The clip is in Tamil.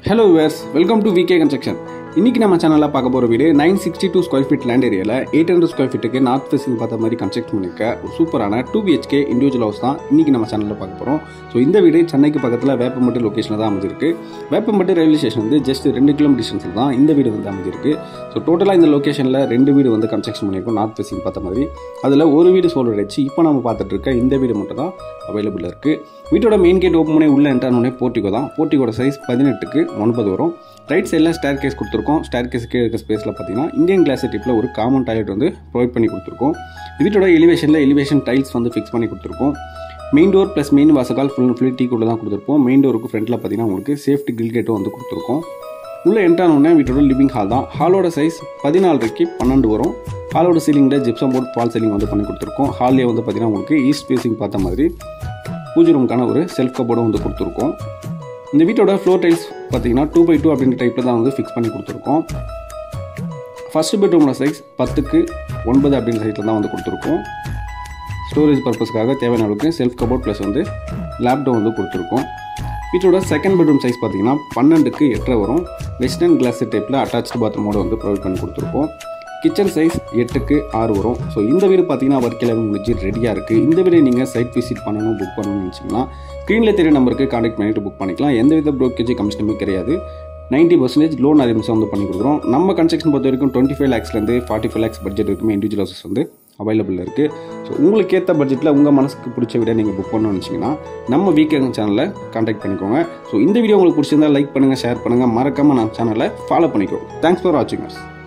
Hello viewers, welcome to VK Construction. இன்னைக்கு நம்ம சேனல்ல பார்க்க போற வீடு 962 ஸ்கொயர் ஃபீட் லேண்ட் ஏரியால 800 ஸ்கொயர் ஃபீட்டுக்கு நார்த் ஃபேசிங் பார்த்த மாதிரி கன்ஸ்ட்ரக்ட் பண்ணிருக்க ஒரு சூப்பரான 2 BHK இண்டிவிஜுவல் ஹவுஸ் தான் இன்னைக்கு நம்ம சேனல்ல பார்க்க போறோம். ஸோ இந்த வீடு சென்னைக்கு பக்கத்துல வேப்பம்பட்டு லொகேஷன்ல தான் அமைஞ்சிருக்கு. வேப்பம்பட்டு ரயில்வே ஸ்டேஷன் வந்து ஜஸ்ட் 2 கிலோமீட்டர் டிஸ்டன்ஸ்ல தான் இந்த வீடு வந்து அமைஞ்சிருக்கு. ஸோ டோட்டலா இந்த லொகேஷன்ல 2 வீடு வந்து கன்ஸ்ட்ரக்ஷன் பண்ணிருக்கோம் நார்த் ஃபேசிங் பார்த்த மாதிரி. அதுல ஒரு வீடு சோல்ட் ஆயிடுச்சு. இப்போ நம்ம பார்த்துட்டு இருக்க இந்த வீடு மட்டும் தான் அவைலபிள் இருக்கு. வீட்டோட மெயின் கேட் ஓப்பன் பண்ணி உள்ள என்ட்ரானே போர்ட்டிகோ தான். போர்ட்டிகோட சைஸ் 18க்கு 9 வரும். ரைட் சைடில் ஸ்டேர் கேஸ் கொடுத்துருக்கோம். ஸ்டேர் கேஸுக்கு இருக்க ஸ்பேஸில் பார்த்தீங்கன்னா இந்தியன் கிளாஸ் டைப்பில் ஒரு காமன் டாய்லெட் வந்து ப்ரொவைட் பண்ணி கொடுத்துருக்கோம். வீட்டோட எலிவேஷன் டைல்ஸ் வந்து ஃபிக்ஸ் பண்ணி கொடுத்துருக்கோம். மெயின் டோர் ப்ளஸ் மெயின் வாசக்கால் ஃபுல்லி டீ கூட தான் கொடுத்துருப்போம். மெயின் டோருக்கு ஃப்ரண்ட்டில் பார்த்தீங்கன்னா உங்களுக்கு சேஃப்டி கில் கேட்டும் வந்து கொடுத்துருக்கோம். உள்ளே என்ட்ரானோடனே வீட்டோட லிவிங் ஹால் தான். ஹாலோட சைஸ் 14க்கு 12 வரும். ஹாலோட சீலிங்கில் ஜிப்சம் போர்ட் ஃபால் சீலிங் வந்து பண்ணி கொடுத்துருக்கோம். ஹால்லே வந்து பார்த்தீங்கன்னா உங்களுக்கு ஈஸ்ட் ஃபேசிங் பார்த்த மாதிரி பூஜை ரூமுக்கான ஒரு செல்ஃப் கபோர்டும் வந்து கொடுத்துருக்கோம். இந்த வீட்டோட ஃப்ளோர் டைல்ஸ் பார்த்தீங்கன்னா 2x2 அப்படின்ற டைப்பில் தான் வந்து ஃபிக்ஸ் பண்ணி கொடுத்துருக்கோம். ஃபர்ஸ்ட் பெட்ரூமோட சைஸ் 10க்கு 9 அப்படின்ற சைஸில் தான் வந்து கொடுத்துருக்கோம். ஸ்டோரேஜ் பர்பஸ்க்காக தேவையான அளவுக்கு செல்ஃப் கபோர்ட் ப்ளஸ் வந்து லேப்டாப் வந்து கொடுத்துருக்கோம். வீட்டோட செகண்ட் பெட்ரூம் சைஸ் பார்த்தீங்கன்னா 12க்கு 8 வரும். வெஸ்டர்ன் கிளாஸ் டைப்பில் அட்டாச்சு பாத்ரூமோட வந்து ப்ரொவைட் பண்ணி கொடுத்துருக்கோம். கிச்சன் சைஸ் 8க்கு 6 வரும். ஸோ இந்த வீடு பார்த்தீங்கன்னா ஒர்க் எல்லாமே முடிஞ்சு ரெடியாக இருக்குது. இந்த வீடு நீங்கள் சைட் விசிட் பண்ணணும் புக் பண்ணணும்னு நினச்சிங்கன்னா ஸ்க்ரீனில் தெரிய நம்பருக்கு கான்டாக்ட் பண்ணிட்டு புக் பண்ணிக்கலாம். எந்த வித ப்ரோக்கேஜ் கமிஷனுமே கிடையாது. 90% லோன் அரேஞ்ச்மெண்ட்ஸ் வந்து பண்ணி கொடுக்குறோம். நம்ம கன்ஸ்ட்ரக்ஷன் பொறுத்த வரைக்கும் 25 lakhsலேருந்து 45 lakhs பட்ஜெட் இருக்குமே இண்டிவிஜுவல் ஹவுசஸ் வந்து அவைலபிள் இருக்குது. ஸோ உங்களுக்கு ஏற்ற பட்ஜெட்டில் உங்கள் மனசுக்கு பிடிச்ச வீடை நீங்கள் புக் பண்ணணும்னு நினச்சிங்கன்னா நம்ம வீக்கே சேனலில் கான்டாக்ட் பண்ணிக்கோங்க. ஸோ இந்த வீடியோ உங்களுக்கு பிடிச்சிருந்தா லைக் பண்ணுங்கள், ஷேர் பண்ணுங்கள், மறக்காமல் நம்ம சேனலை ஃபாலோ பண்ணிக்கோங்க. தேங்க்ஸ் ஃபார் வாட்சிங் அஸ்.